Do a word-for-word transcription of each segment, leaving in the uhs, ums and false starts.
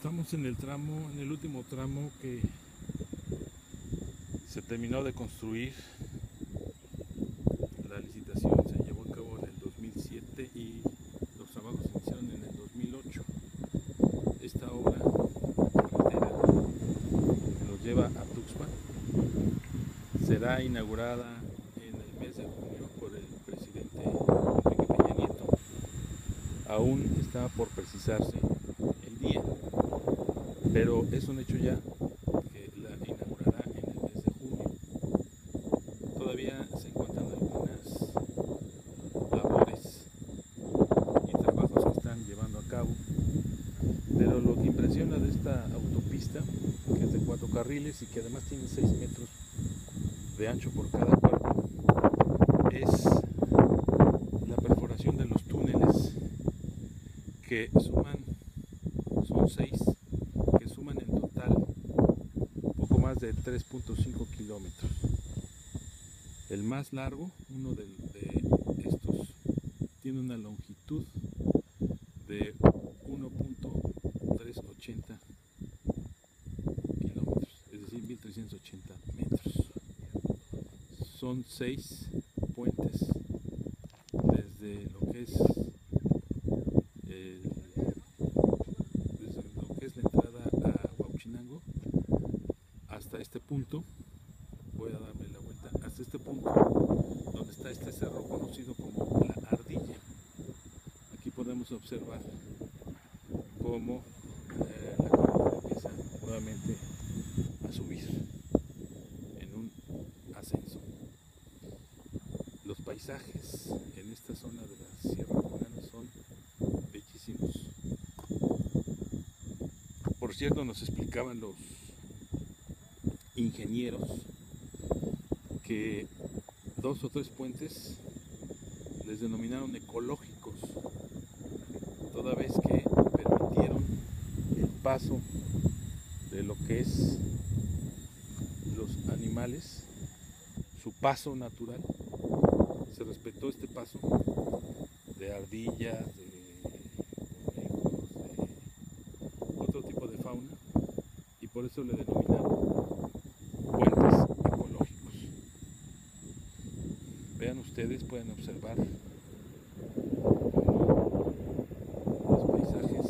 Estamos en el tramo, en el último tramo que se terminó de construir. La licitación se llevó a cabo en el dos mil siete y los trabajos se iniciaron en el dos mil ocho. Esta obra carretera que nos lleva a Tuxpan será inaugurada en el mes de junio por el presidente Enrique Peña Nieto. Aún está por precisarse el día, pero es un hecho ya que la inaugurará en el mes de junio. Todavía se encuentran algunas labores y trabajos que están llevando a cabo, pero lo que impresiona de esta autopista, que es de cuatro carriles y que además tiene seis metros de ancho por cada cuerpo, es la perforación de los túneles que suman, son seis, que suman en total poco más de tres punto cinco kilómetros. El más largo, uno de, de estos, tiene una longitud de uno punto trescientos ochenta kilómetros, es decir, mil trescientos ochenta metros. Son seis puentes desde lo que es el, desde lo que es la entrada a Huauchinango hasta este punto. Voy a darme la vuelta hasta este punto donde está este cerro conocido como la Ardilla. Aquí podemos observar cómo eh, la carretera empieza nuevamente a subir en un ascenso. Los paisajes en esta zona de la Sierra Poblana son bellísimos. Por cierto, nos explicaban los ingenieros que dos o tres puentes les denominaron ecológicos, toda vez que permitieron el paso de lo que es los animales, su paso natural. Se respetó este paso de ardillas, de conejos, de otro tipo de fauna, y por eso le denominaron puentes ecológicos. Vean ustedes, pueden observar cómo los paisajes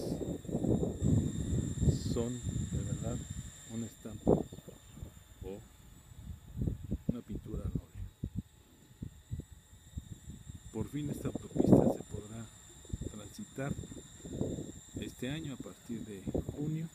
son de verdad una estampa o una pintura al óleo. Por fin esta autopista se podrá transitar este año a partir de junio,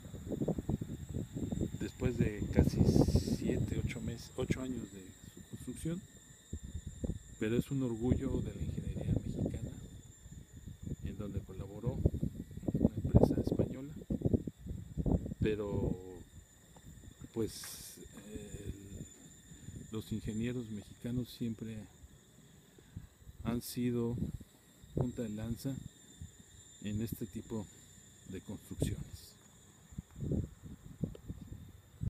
después de casi siete, ocho meses, ocho años de su construcción. Pero es un orgullo de la ingeniería mexicana, en donde colaboró una empresa española, pero pues el, los ingenieros mexicanos siempre han sido punta de lanza en este tipo de construcciones.